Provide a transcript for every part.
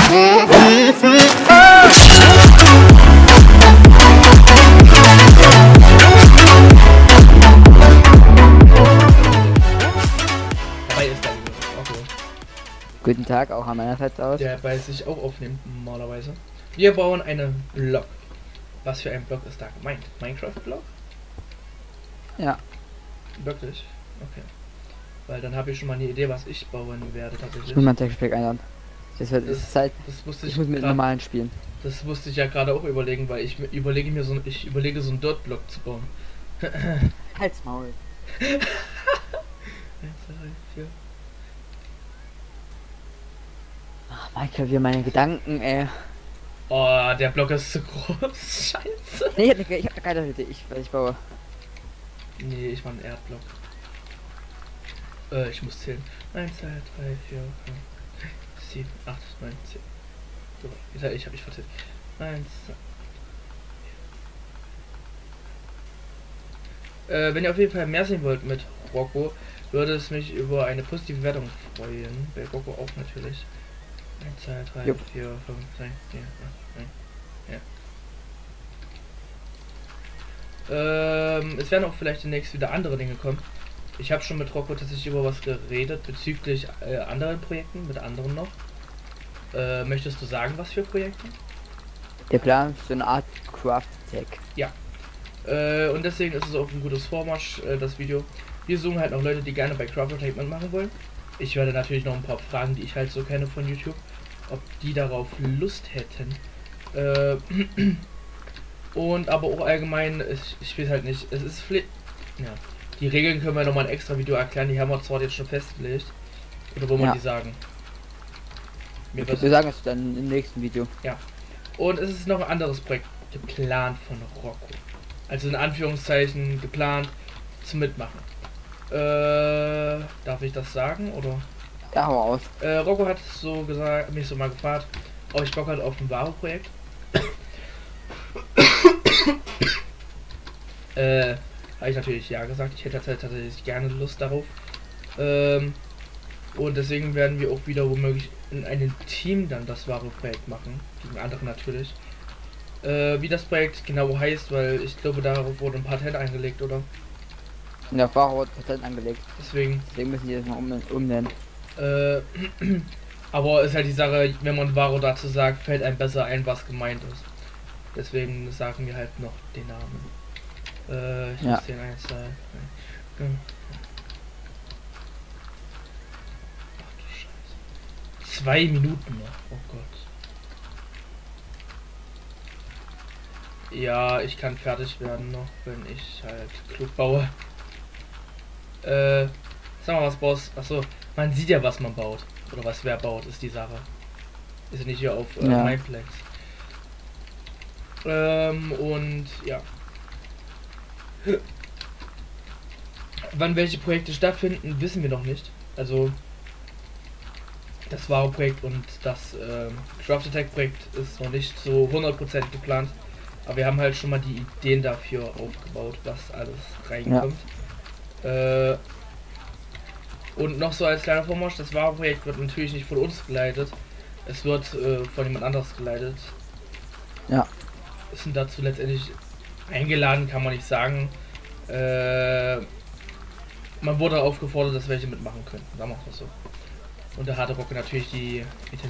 Guten Tag, auch an meiner Seite aus. Der bei sich auch aufnimmt normalerweise. Wir bauen einen Block. Was für ein Block ist da gemeint? Minecraft-Block? Ja. Wirklich? Okay. Weil dann habe ich schon mal eine Idee, was ich bauen werde tatsächlich. Ich muss mein Textpack ändern. Das wird Zeit. Das wusste Ich muss mit normalen spielen. Das musste ich ja gerade auch überlegen, weil ich überlege so einen Dirt-Block zu bauen. Halt's Maul. 1, 2, 3, 4. Ach, Michael, wie meine Gedanken, ey. Oh, der Block ist zu groß. Scheiße. Nee, ich hab keine Idee, was ich baue. Nee, ich mache einen Erdblock. Ich muss zählen. 1, 2, 3, 4, 5, 7, 8, 9, 10. So, ich habe mich verzählt. 1, 2. Wenn ihr auf jeden Fall mehr sehen wollt mit Rocco, würde es mich über eine positive Wertung freuen. Bei Rocco auch natürlich. 1, 2, 3, Jupp. 4, 5, 6, 7, 8, 9. Ja. Es werden auch vielleicht demnächst wieder andere Dinge kommen. Ich habe schon mit Rocco tatsächlich über was geredet bezüglich anderen Projekten, mit anderen noch. Möchtest du sagen, was für Projekte? Der Plan ist so eine Art Craft-Tech. Ja. Und deswegen ist es auch ein gutes Vormarsch, das Video. Wir suchen halt noch Leute, die gerne bei Craft Attack mitmachen wollen. Ich werde natürlich noch ein paar Fragen, die ich halt so kenne von YouTube, ob die darauf Lust hätten. Und aber auch allgemein, ich weiß halt nicht, es ist ja. Die Regeln können wir noch mal ein extra Video erklären, die haben wir zwar jetzt schon festgelegt. Oder wollen wir die sagen? Wir sagen es dann im nächsten Video. Ja. Und es ist noch ein anderes Projekt geplant von Rocco. Also in Anführungszeichen geplant zum Mitmachen. Darf ich das sagen oder? Ja, hau aus. Rocco hat so gesagt, mich so mal gefragt, ob ich Bock hat auf ein Varo-Projekt. Habe ich natürlich ja gesagt. Ich hätte tatsächlich gerne Lust darauf. Und deswegen werden wir auch wieder womöglich in einem Team dann das Varo-Projekt machen. Gegen andere natürlich. Wie das Projekt genau heißt, weil ich glaube, darauf wurde ein Patent eingelegt, oder? In der Fahrer wurde Patent angelegt. Deswegen müssen die das noch umnennen. Aber ist halt die Sache, wenn man Varo dazu sagt, fällt einem besser ein, was gemeint ist. Deswegen sagen wir halt noch den Namen. Ich muss den 1, 2, 3. Ach du Scheiße. 2 Minuten noch. Oh Gott. Ja, ich kann fertig werden noch, wenn ich halt klug baue. Sag mal, was baust. Achso, man sieht ja, was man baut. Oder was wer baut, ist die Sache. Ist nicht hier auf Mineplex. Und ja. Wann welche Projekte stattfinden, wissen wir noch nicht. Also das Varo-Projekt und das Craft Attack Projekt ist noch nicht so 100% geplant. Aber wir haben halt schon mal die Ideen dafür aufgebaut, was alles reinkommt. Ja. Und noch so als kleiner Vormarsch, das Varo-Projekt wird natürlich nicht von uns geleitet. Es wird von jemand anderes geleitet. Ja. Es sind dazu letztendlich eingeladen, kann man nicht sagen. Man wurde aufgefordert, dass welche mitmachen könnten. Sagen wir mal so. Und da hatte Rocco natürlich die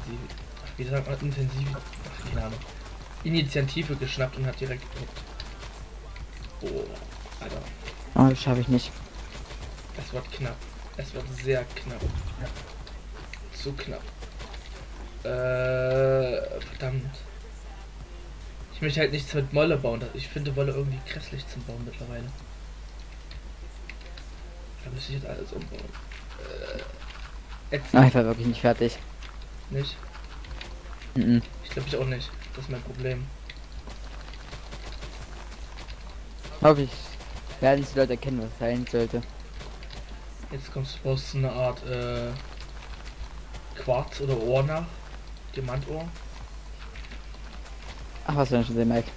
Initiative geschnappt und hat direkt gedruckt. Oh, Alter. Oh, das schaffe ich nicht. Es wird knapp. Es wird sehr knapp. Ja. Zu knapp. Verdammt. Ich möchte halt nichts mit Wolle bauen. Ich finde Wolle irgendwie grässlich zum Bauen mittlerweile. Da müsste ich jetzt alles umbauen. Ich war wirklich nicht fertig. Nicht? Ich glaube ich auch nicht. Das ist mein Problem. Hoffe ich, werden die Leute erkennen, was sein sollte. Jetzt kommst du raus zu einer Art Quarz oder Ohr nach. Diamantohr. Ach, was denn schon sehen, Mike?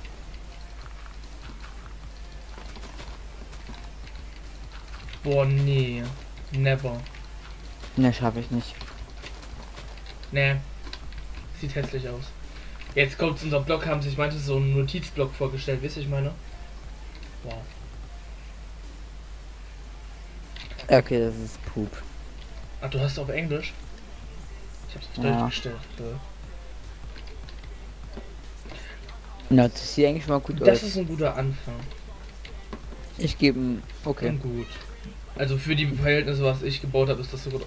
Boah, nee. Never. Ne, schaffe ich nicht. Nee. Sieht hässlich aus. Jetzt kommt unser Blog, haben sich manche so einen Notizblock vorgestellt, wisst ihr, ich meine? Wow. Okay, das ist Poop. Ach, du hast auf Englisch? Ich hab's auf Ja. Deutsch gestellt. Na, das sieht eigentlich mal gut Das aus. ist ein guter Anfang. Ich gebe ihm. Okay. Und gut. Also für die Verhältnisse, was ich gebaut habe, ist das so gut.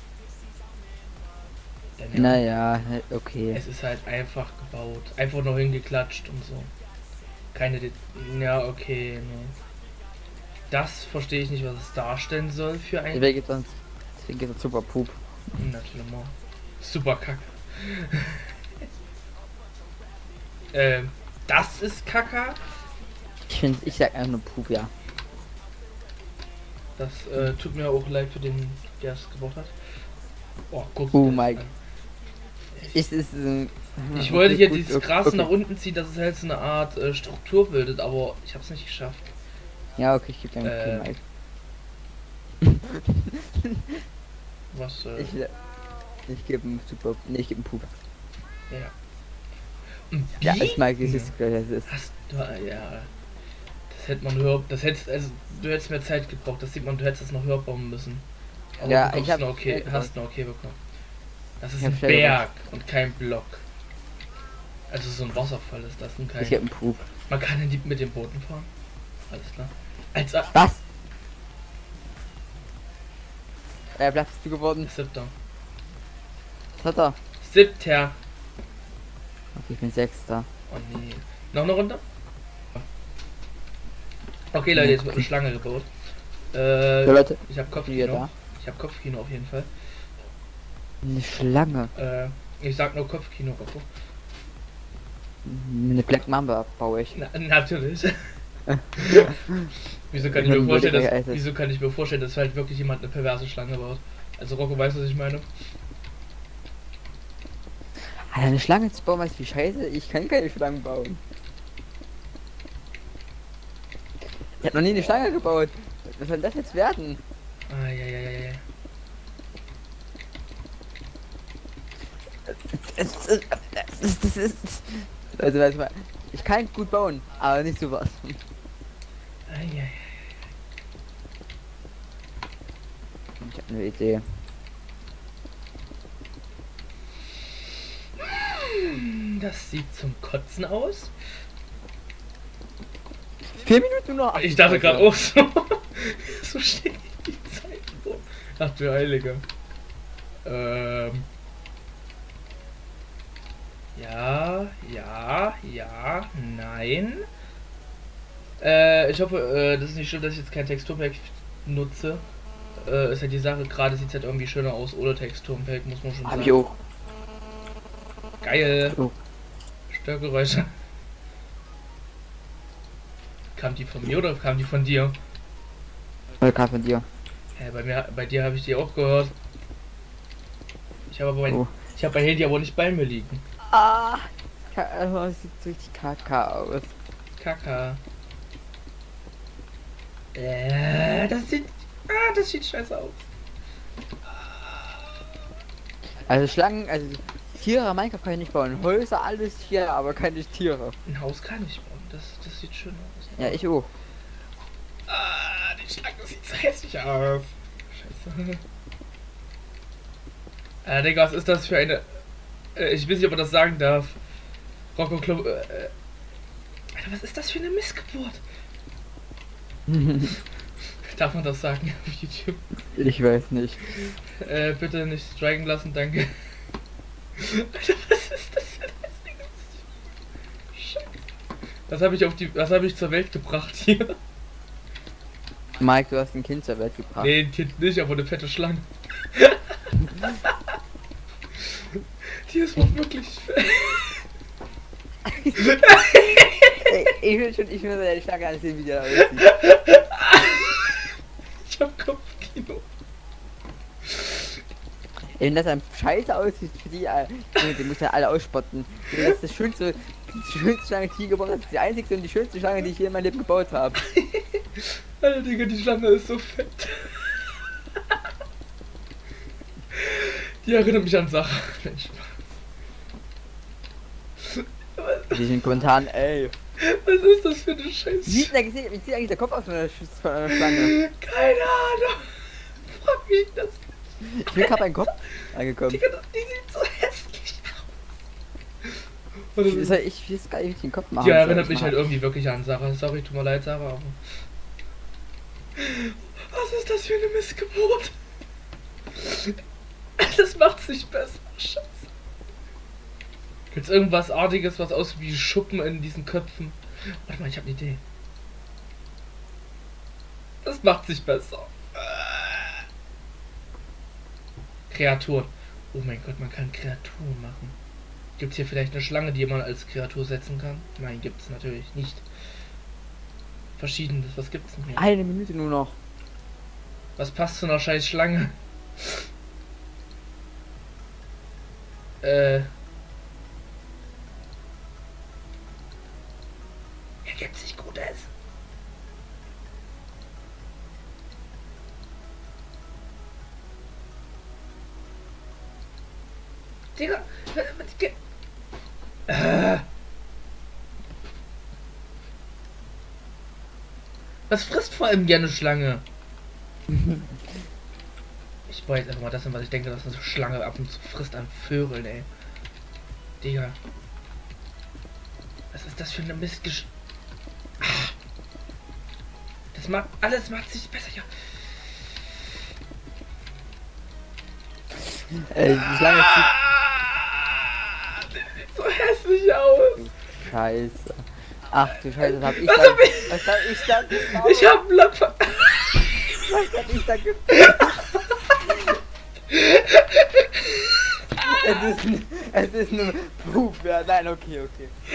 Ja, Naja, okay. es ist halt einfach gebaut. Einfach nur hingeklatscht und so. Keine ja, okay. Ne. Das verstehe ich nicht, was es darstellen soll für ein... Deswegen geht es super Poop. Natürlich mal. Super Kacke. Das ist Kacke. Ich sag einfach nur Poop, ja. Das tut mir auch leid für den, der es gebaut hat. Oh, guck Oh dir das Mike. an. Ich wollte hier gut, dieses okay, Gras okay. nach unten ziehen, dass es halt so eine Art Struktur bildet, aber ich habe es nicht geschafft. Ja, okay, ich gebe dir einen okay, Mike. Was? Ich gebe ihm super. Nee, ich gebe ihm Poop. Ja. Und Ja, wie? ich mag dieses gleich, es ist. Hast du, ja. Das hätte man höher. Das hättest, also du hättest mehr Zeit gebraucht. Das sieht man, du hättest es noch höher bauen müssen. Aber Ja, du bekommst ich hab eine okay, schnell hast eine okay bekommen. Das ist Ich hab ein schnell Berg und kein Block. Also so ein Wasserfall ist das und kein. Ich gebe ihm Poop. Man kann mit dem Booten fahren. Alles klar. Als Was? Bleibst du geworden? Siebter. Was hat er? Siebter. Okay, ich bin Sechster. Oh nee. Noch eine Runde? Okay Leute, jetzt wird eine Schlange gebaut. Ja, Leute, Ich habe wieder Kopfkino. da. Ich habe Kopfkino auf jeden Fall. Eine Schlange. Ich sag nur Kopfkino, Rocco. Eine Black Mamba baue ich. Natürlich. Wieso kann Ich ich mir bin vorstellen, völlig dass, gealtert. wieso kann ich mir vorstellen, dass halt wirklich jemand eine perverse Schlange baut? Also Rocco weiß, was ich meine. Alter, eine Schlange zu bauen, weißt du wie scheiße? Ich kann keine Schlangen bauen. Ich hab noch nie eine Schlange gebaut. Was soll das jetzt werden? Ah, ja. Das ist. Also, weißt du, ich kann gut bauen, aber nicht sowas. Ja. Ich hab eine Idee. Das sieht zum Kotzen aus. 4 Minuten noch. Ich dachte gerade auch so. So steht die Zeit so. Ach du Heilige. Ja, nein. Ich hoffe, das ist nicht schlimm, dass ich jetzt kein Texturpack nutze. Ist halt die Sache, gerade sieht es halt irgendwie schöner aus ohne Texturpack, muss man schon Hab sagen. ich auch. Geil. Oh. Störgeräusche. Kam die von mir oder kam die von dir? Oder gerade von dir. Bei dir habe ich die auch gehört. Ich habe aber Oh. ich habe mein Handy aber nicht bei mir liegen. Ah! Das sieht so richtig kaka aus. Kaka. Das sieht scheiße aus. Also Schlangen, also Tiere, Minecraft kann ich nicht bauen. Häuser, alles hier, aber keine Tiere. Ein Haus kann ich bauen. Das sieht schön aus. Ja, ich auch. Die Schlange sieht so hässlich aus. Scheiße. Digga, was ist das für eine... ich weiß nicht, ob man das sagen darf. Rocco Club... Alter, was ist das für eine Missgeburt? Darf man das sagen auf YouTube? Ich weiß nicht. Bitte nicht striken lassen, danke. Alter, was ist das für ein hässliches... Scheiße. Was habe ich zur Welt gebracht hier? Mike, du hast ein Kind zur Welt gebracht. Nee, ein Kind nicht, aber eine fette Schlange. Die ist wohl wirklich fett. Ey, ich will deine Schlange ansehen, wie die da aussieht. Ich hab Kopfkino. Ey, wenn das ein Scheiße aussieht für die, die muss ja alle ausspotten. Das ist die schönste Schlange, die ich gebaut habe. Das ist die einzigste und die schönste Schlange, die ich je in meinem Leben gebaut habe. Alter, Digga, die Schlange ist so fett. Die erinnert mich an Sachen. Mensch. Die in den Kommentaren, ey. Was ist das für eine Scheiße? Wie sieht eigentlich der Kopf aus von einer Schlange? Keine Ahnung. Frag mich das. Ich bin gerade beim Kopf angekommen. Digga, die sieht so hässlich aus. Ich weiß gar nicht, wie ich den Kopf machen Ja, soll. erinnert mich halt irgendwie wirklich an Sarah. Sorry, tut mir leid, Sarah, aber... Was ist das für eine Missgeburt? Das macht's nicht besser. Scheiße. Gibt's irgendwas Artiges, was aussieht wie Schuppen in diesen Köpfen? Warte mal, ich habe eine Idee. Das macht sich besser. Kreaturen. Oh mein Gott, man kann Kreaturen machen. Gibt's hier vielleicht eine Schlange, die man als Kreatur setzen kann? Nein, gibt's natürlich nicht. Verschiedenes, was gibt's denn hier? Eine Minute nur noch. Was passt zu einer scheiß Schlange? Ergibt sich Gutes. Digga. Was frisst vor allem gerne Schlange? Ich baue jetzt einfach mal das hin, was ich denke, dass eine Schlange ab und zu frisst an Vögeln, ey. Digga. Was ist das für eine Mistgesch... Das macht... Alles macht sich besser, ja. Die Schlange Das sieht so hässlich aus. sieht... Scheiße. Ach du Scheiße, was hab ich Was dann... hab ich- Was hab ich dann... Ich hab einen Block ver... Was hab ich dann Es ist nur Pup, ja, nein, okay.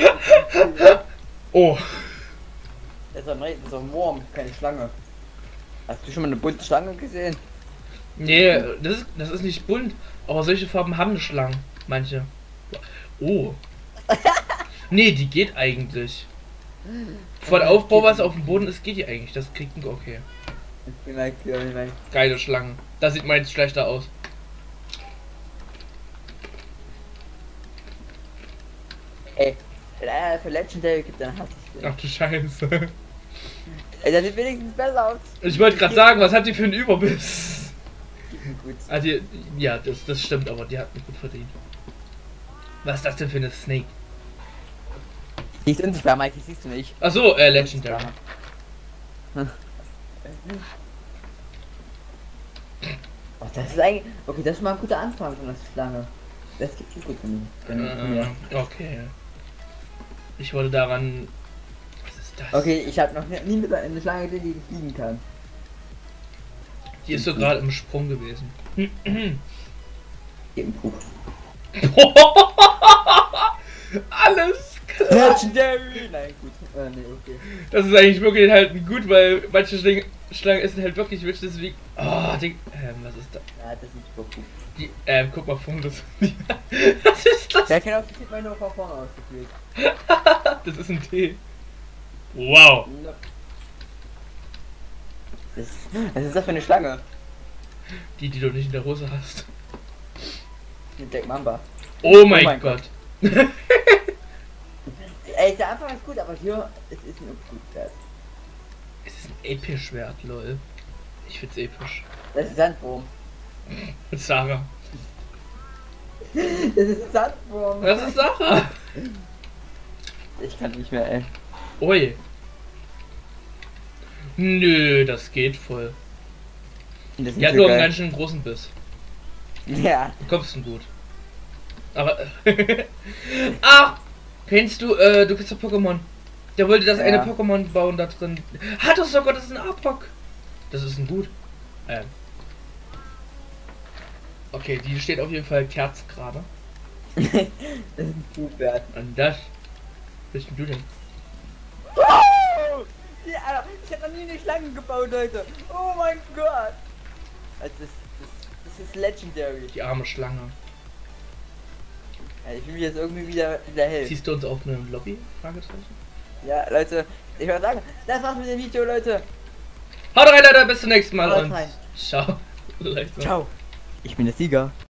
Oh. Das ist ein Wurm, keine Schlange. Hast du schon mal eine bunte Schlange gesehen? Nee, das ist nicht bunt. Aber solche Farben haben Schlangen. Manche. Oh. Nee, die geht eigentlich. Von Aufbau, was auf dem Boden ist, geht die eigentlich. Das kriegt ein okay. Geile Schlangen. Das sieht meins schlechter aus. Ey, für Legendary gibt dann hasse ich den. Ach du Scheiße. Ey, das sieht wenigstens besser aus. Ich wollte gerade sagen, was hat die für einen Überbiss? Gut. Also, ja, das stimmt, aber die hat mich gut verdient. Was ist das denn für eine Snake? Die ist unsichtbar, Mike, die siehst du nicht. Achso, Legendary. Oh, das ist eigentlich... Okay, das ist mal ein guter Anfang von der Schlange. Das gibt schon gut von mir. Okay. Ich wollte daran... Was ist das? Okay, ich habe noch nie mit einer Schlange gesehen, die fliegen kann. Die ist so gerade im Sprung gewesen. Im Pup. Alles klar. Legendary! Nein, gut. Nee, okay. Das ist eigentlich wirklich halt gut, weil manche Schlangen essen halt wirklich Witch, deswegen... Oh, was ist das? Ja, das ist ein super Pup. Die, guck mal vorne, das... Was ist das? Ja, genau, das sieht man nur von vorne ausgefühlt. Das ist ein Tee. Wow. Was ist das für eine Schlange? Die du nicht in der Hose hast. Mit Jack Mamba. Oh mein Gott. Ey, der Anfang ist gut, aber hier, es ist ein gut wert. Es ist ein episch Wert, lol. Ich find's episch. Das ist ein Sandwurm. Mit Sarah. Das ist ein Sandwurm. Was ist Sarah? Ich kann nicht mehr, ey. Ui. Nö, das geht voll. Das ist Die hat so nur einen geil. ganz schön großen Biss. Ja. Du kommst denn gut. Aber. Ach! Kennst du, du kennst doch Pokémon. Der wollte das eine Ja. Pokémon bauen da drin. Hat das sogar, das ist ein Apok. Das ist ein Gut. Okay, die steht auf jeden Fall Kerzen gerade. Das ist ein gut wert. Und das. Was bist denn du denn? Oh! Ja, Alter, ich hab noch nie eine Schlange gebaut, Leute. Oh mein Gott. Also das ist Legendary. Die arme Schlange. Ja, ich fühle mich jetzt irgendwie wieder hell. Siehst du uns auf einem Lobby? Fragezeichen. Ja, Leute, ich würde sagen, das war's mit dem Video, Leute. Haut rein, Leute, bis zum nächsten Mal Haut und rein. ciao. Leute. Ciao. Ich bin der Sieger.